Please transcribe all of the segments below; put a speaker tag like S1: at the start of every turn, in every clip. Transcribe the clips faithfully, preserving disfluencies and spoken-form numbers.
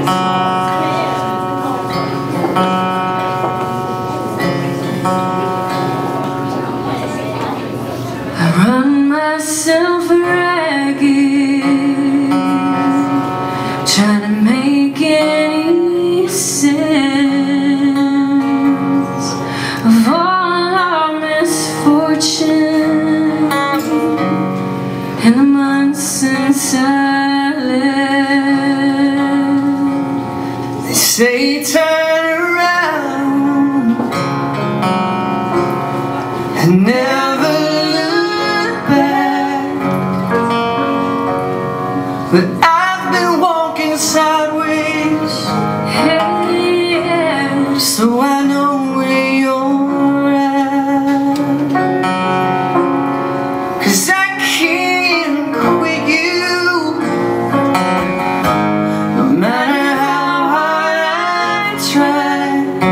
S1: Run myself ragged, trying to make any sense of all our misfortune and the months since I left.
S2: They say turn around and never but I've been walking sideways, hey, so I know where you're at. 'Cause I can't quit you, no matter how hard I try.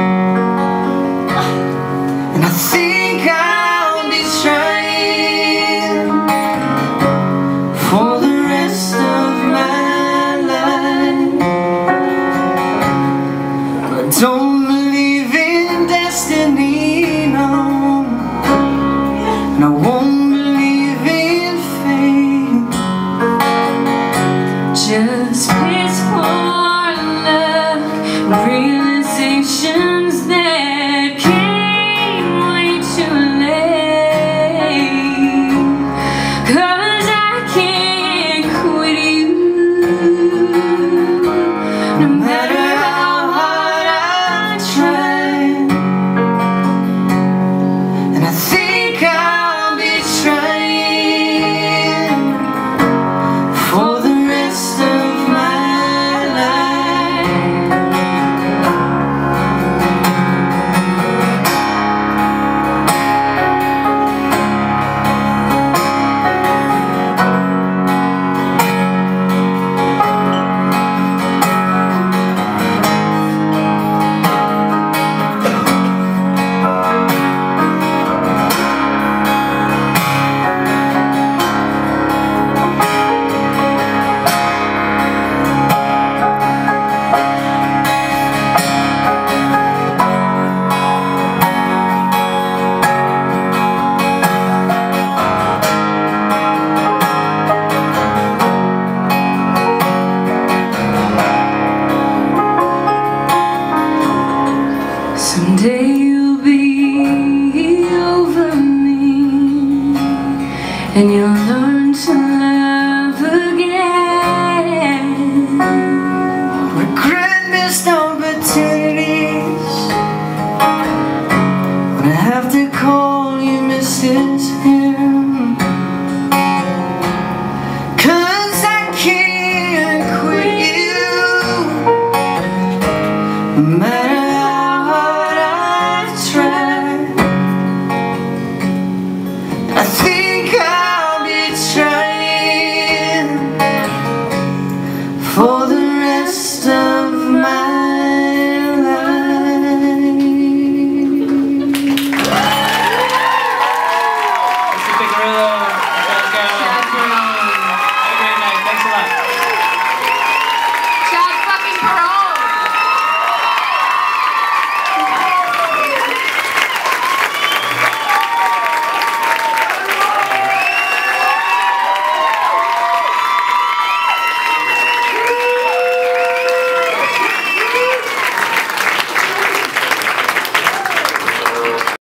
S2: And I think I'll be trying for the rest of don't believe in destiny, no, and I won't believe in fate.
S1: Just peaceful luck, realizations that came way too late. 'Cause I can't quit you, no matter someday you'll be over me, and you'll learn to love again.
S2: Regret missed opportunities when I have to call you Missus Him. 'Cause I can't quit you, no matter